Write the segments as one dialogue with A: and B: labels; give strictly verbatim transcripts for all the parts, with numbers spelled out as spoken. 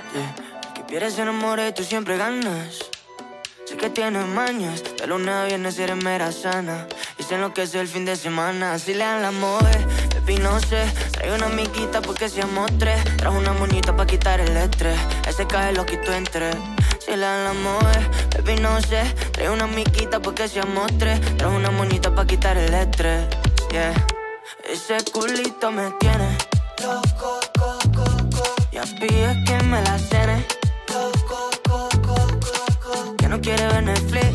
A: Yeah. Que pierdes se enamora y tú siempre ganas. Sé que tienes mañas, de lunes a viernes eres mera sana. Y sé lo que es el fin de semana. Si le dan la mover, baby no sé. Trae una amiguita porque seamos tres. Trajo una moñita pa' quitar el estrés. Ese cae lo quito en tres. Si le dan la mover, baby no sé. Trae una amiguita porque seamos tres. Trajo una moñita pa' quitar el estrés. Yeah. Ese culito me tiene loco, co, co, co. Ya pide que me la cene. Loco, co, co, co, co. Que no quiere ver Netflix.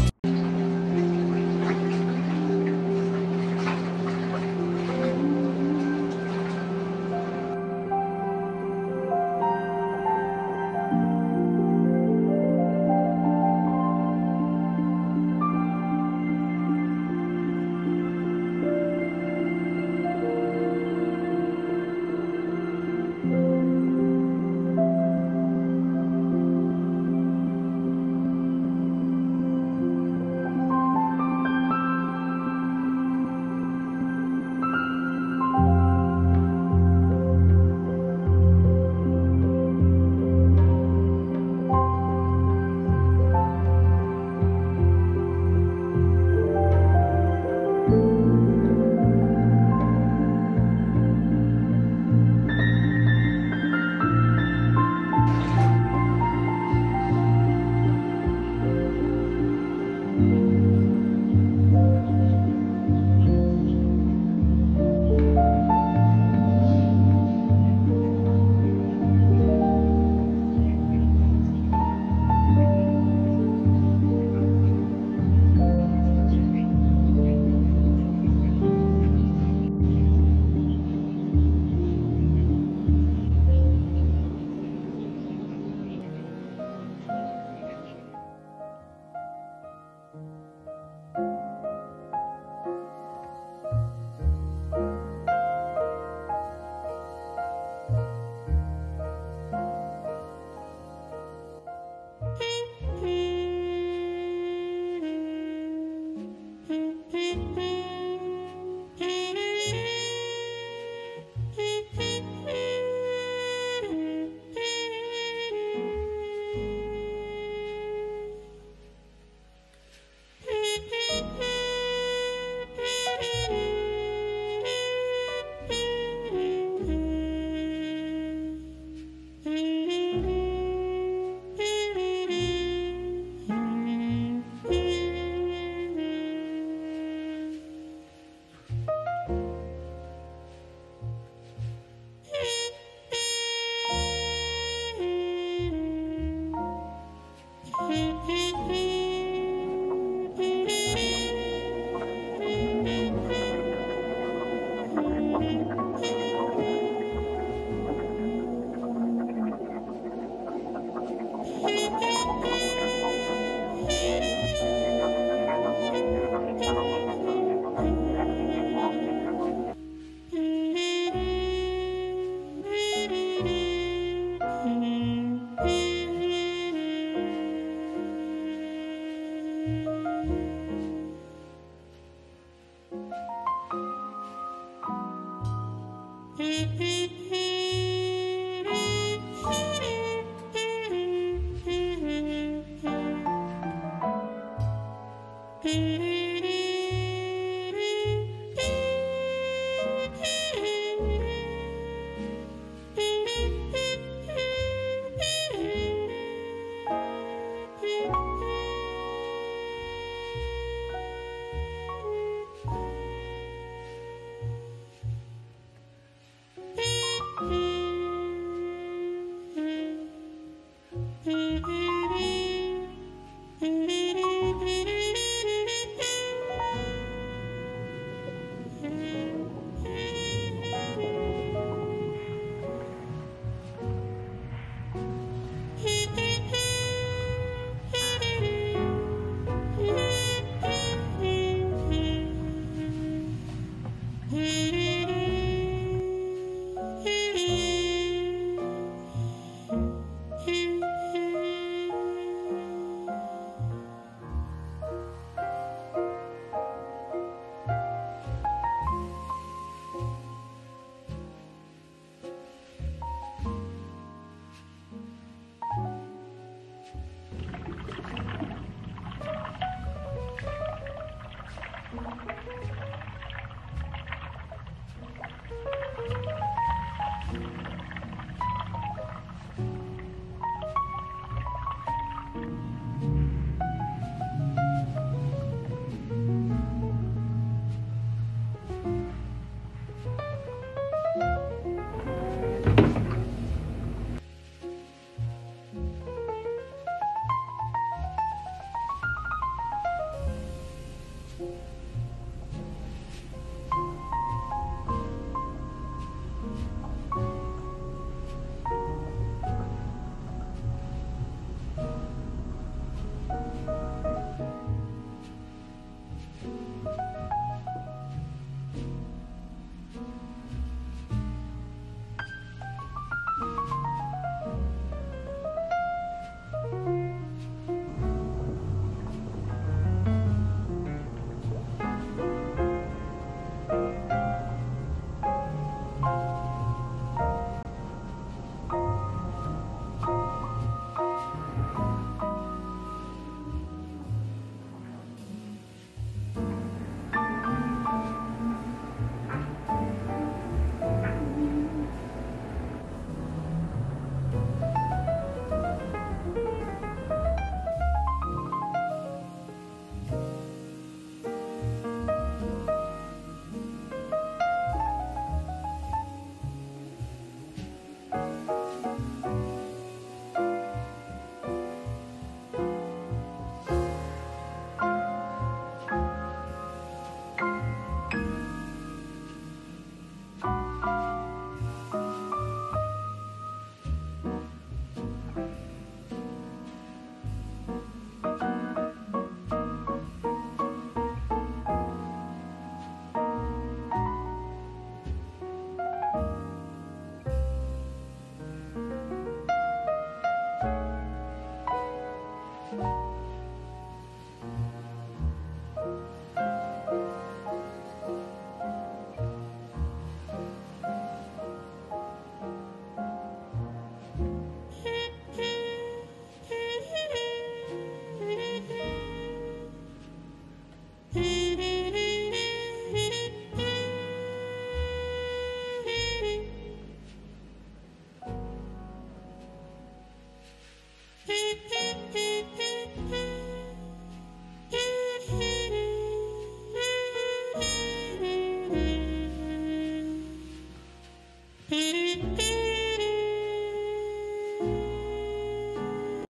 B: Mm-hmm.